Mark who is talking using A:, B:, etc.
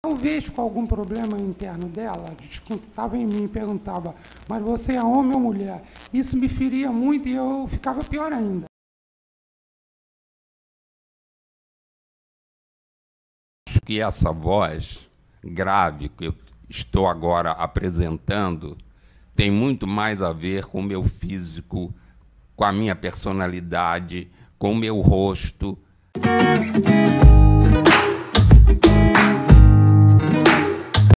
A: talvez com algum problema interno dela, descontava em mim, perguntava, mas você é homem ou mulher? Isso me feria muito e eu ficava pior ainda.
B: Acho que essa voz grave que eu estou agora apresentando tem muito mais a ver com o meu físico, com a minha personalidade, com o meu rosto.